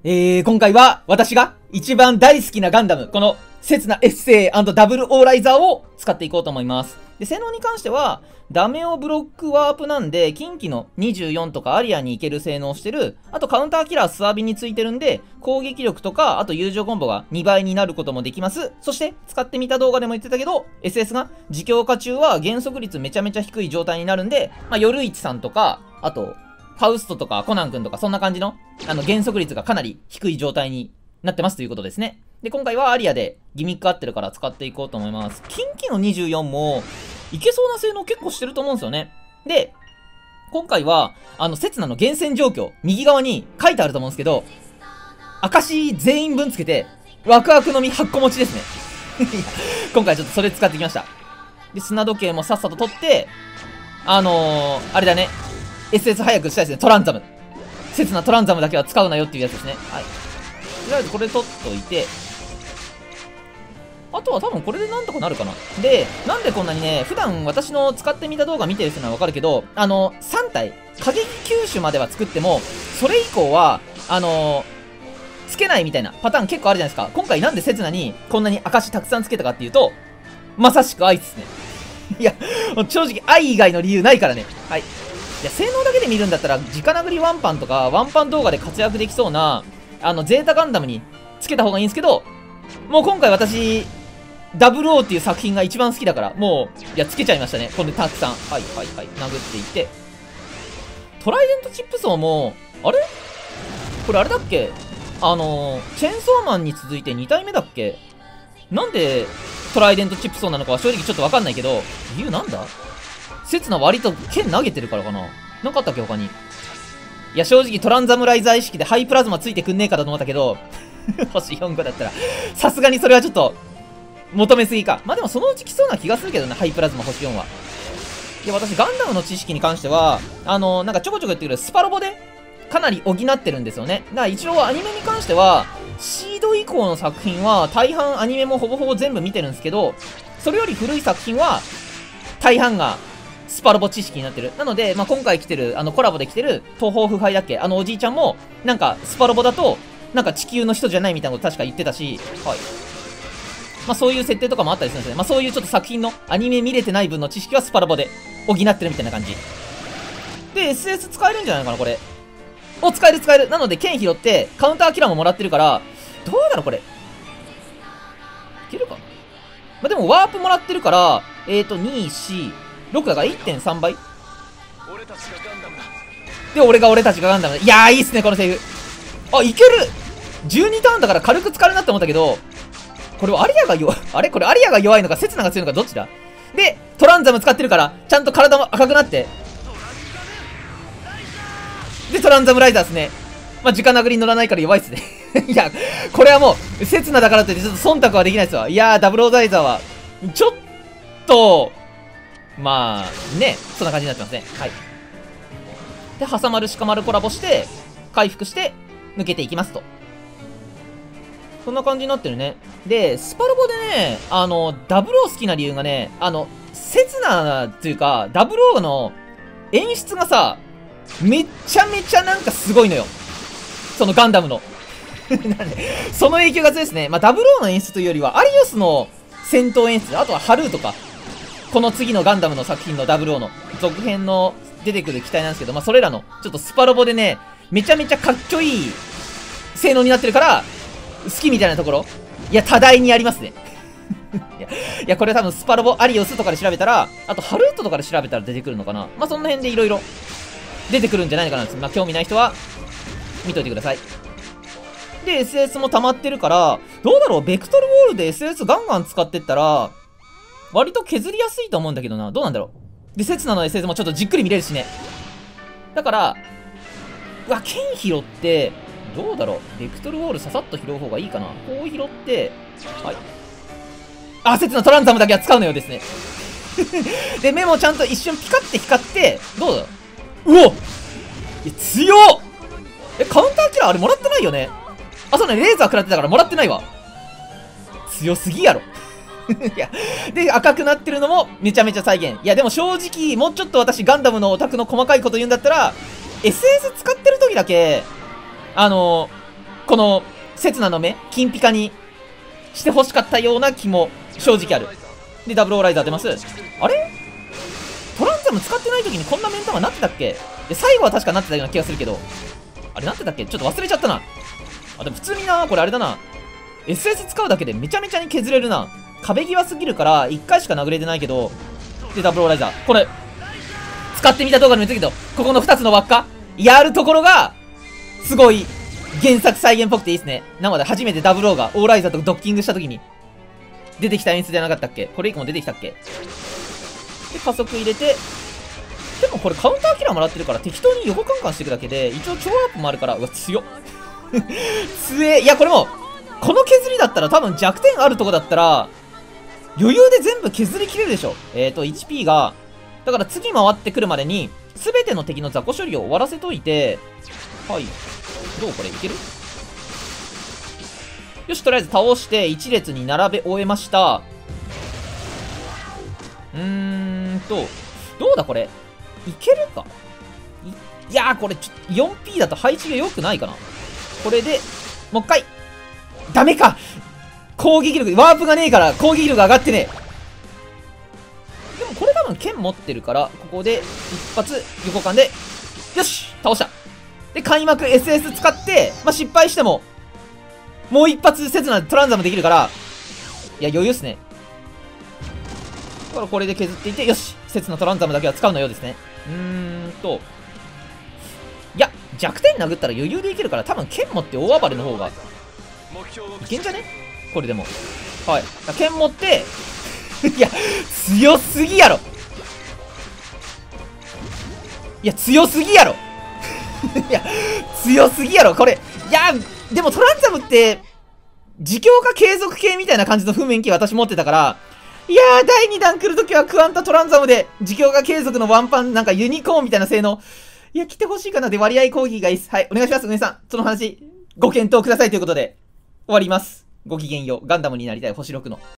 今回は私が一番大好きなガンダム、この刹那 SA& ダブルオーライザーを使っていこうと思います。で、性能に関しては、ダメオブロックワープなんで、近畿の24とかアリアに行ける性能をしてる、あとカウンターキラースワビについてるんで、攻撃力とか、あと友情コンボが2倍になることもできます。そして、使ってみた動画でも言ってたけど、SS が自強化中は減速率めちゃめちゃ低い状態になるんで、夜市さんとか、あと、ファウストとかコナン君とかそんな感じの、減速率がかなり低い状態になってますということですね。で、今回はアリアでギミック合ってるから使っていこうと思います。近畿の24も、いけそうな性能結構してると思うんですよね。で、今回は、刹那の厳選状況、右側に書いてあると思うんですけど、証全員分つけて、ワクワクの実8個持ちですね。今回ちょっとそれ使ってきました。で、砂時計もさっさと取って、あれだね。SS 早くしたいですね。トランザム。刹那トランザムだけは使うなよっていうやつですね。はい。とりあえずこれ取っといて、あとは多分これでなんとかなるかな。で、なんでこんなにね、普段私の使ってみた動画見てる人ならわかるけど、3体、過激球種までは作っても、それ以降は、つけないみたいなパターン結構あるじゃないですか。今回なんで刹那にこんなに証たくさんつけたかっていうと、まさしく愛ですね。いや、正直愛以外の理由ないからね。はい。いや、性能だけで見るんだったら、直殴りワンパンとか、ワンパン動画で活躍できそうな、ゼータガンダムにつけた方がいいんですけど、もう今回私、00っていう作品が一番好きだから、もう、いや、つけちゃいましたね。これたくさん。はいはいはい。殴っていって。トライデントチップ層も、あれこれあれだっけチェーンソーマンに続いて2体目だっけなんで、トライデントチップ層なのかは正直ちょっとわかんないけど、理由なんだ刹那割と剣投げてるからかな。なんかあったっけ他に。いや、正直トランザムライザー意識でハイプラズマついてくんねえかだと思ったけど、星4個だったら、さすがにそれはちょっと、求めすぎか。まあでもそのうち来そうな気がするけどね、ハイプラズマ星4は。いや、私ガンダムの知識に関しては、なんかちょこちょこ言ってくるスパロボで、かなり補ってるんですよね。だから一応アニメに関しては、シード以降の作品は、大半アニメもほぼほぼ全部見てるんですけど、それより古い作品は、大半が、スパロボ知識になってる。なので、まあ、今回来てる、コラボで来てる、東方腐敗だっけおじいちゃんも、なんか、スパロボだと、なんか地球の人じゃないみたいなこと確か言ってたし、はい。まあ、そういう設定とかもあったりするんですね。まあ、そういうちょっと作品のアニメ見れてない分の知識はスパロボで補ってるみたいな感じ。で、SS 使えるんじゃないかな、これ。お、使える使える。なので、剣拾って、カウンターキラーももらってるから、どうだろう、これ。いけるかな。まあ、でも、ワープもらってるから、2、4、6だから 1.3 倍で、俺たちがガンダムだ。いやー、いいっすね、このセリフ。あ、いける !12 ターンだから軽く使えるなって思ったけど、これはアリアが弱い。あれこれアリアが弱いのか、刹那が強いのか、どっちだで、トランザム使ってるから、ちゃんと体も赤くなって。で、トランザムライザーっすね。まあ、直殴りに乗らないから弱いっすね。いや、これはもう、刹那だからといってちょっと忖度はできないっすわ。いやー、ダブルオーライザーは、ちょっと、まあ、ね、そんな感じになってますね。はい。で、挟まる鹿丸コラボして、回復して、抜けていきますと。そんな感じになってるね。で、スパロボでね、ダブルオー好きな理由がね、刹那っていうか、ダブルオーの演出がさ、めちゃめちゃなんかすごいのよ。そのガンダムの。なんで、その影響が強いですね。まあ、ダブルオーの演出というよりは、アリオスの戦闘演出、あとはハルーとか、この次のガンダムの作品の00の続編の出てくる機体なんですけど、まあ、それらの、ちょっとスパロボでね、めちゃめちゃかっちょいい性能になってるから、好きみたいなところ、いや、多大にありますね。いや、これ多分スパロボアリオスとかで調べたら、あとハルートとかで調べたら出てくるのかな。まあ、その辺でいろいろ出てくるんじゃないかな。まあ、興味ない人は、見といてください。で、SS も溜まってるから、どうだろう、ベクトルウォールで SS ガンガン使ってったら、割と削りやすいと思うんだけどな。どうなんだろう。で、刹那の SS もちょっとじっくり見れるしね。だから、うわ、剣拾って、どうだろう。ベクトルウォールささっと拾う方がいいかな。こう拾って、はい。あ、刹那トランザムだけは使うのようですね。で、目もちゃんと一瞬ピカって光って、どうだうおいや、強っカウンターキラーあれもらってないよね。あ、そうね、レーザー食らってたからもらってないわ。強すぎやろ。いや、で、赤くなってるのもめちゃめちゃ再現。いや、でも正直、もうちょっと私ガンダムのオタクの細かいこと言うんだったら、SS 使ってる時だけ、ここの、刹那の目、金ピカにして欲しかったような気も正直ある。で、ダブルオーライザー出ます。あれトランザム使ってない時にこんな目ん玉なってたっけ？で、最後は確かなってたような気がするけど。あれなってたっけ？ちょっと忘れちゃったな。あ、でも普通にな、これあれだな。SS 使うだけでめちゃめちゃに削れるな。壁際すぎるから1回しか殴れてないけど。で、ダブルオーライザー。これ、使ってみた動画にも言ったけど、ここの2つの輪っかやるところが、すごい、原作再現っぽくていいですね。なので初めてダブルオーがオーライザーとドッキングした時に、出てきた演出じゃなかったっけ？これ以降も出てきたっけ？で、加速入れて、でもこれカウンターキラーもらってるから適当に横カンカンしていくだけで、一応超アップもあるから、うわ、強っ。強え。いや、これも、この削りだったら多分弱点あるとこだったら、余裕で全部削りきれるでしょ。1P が、だから次回ってくるまでに、すべての敵の雑魚処理を終わらせといて、はい。どうこれいける？よし、とりあえず倒して一列に並べ終えました。どうだこれ。いけるか？いやー、これ4P だと配置が良くないかな。これで、もう一回。ダメか！攻撃力、ワープがねえから攻撃力上がってねえ。でもこれ多分剣持ってるから、ここで一発横間で、よし倒した。で、開幕 SS 使って、まあ、失敗しても、もう一発刹那でトランザムできるから、いや、余裕っすね。だからこれで削っていて、よし刹那トランザムだけは使うのようですね。いや、弱点殴ったら余裕でいけるから、多分剣持って大暴れの方が、いけんじゃね？これでも。はい。剣持って、いや、強すぎやろ！いや、強すぎやろ！いや、強すぎやろ、これ。いや、でもトランザムって、自強化継続系みたいな感じの譜面機私持ってたから、いやー、第2弾来るときはクワンタトランザムで、自強化継続のワンパン、なんかユニコーンみたいな性能。いや、来てほしいかなで割合攻撃がいいです。はい、お願いします、うねさん。その話、ご検討くださいということで、終わります。ごきげんよう。ガンダムになりたい星6の。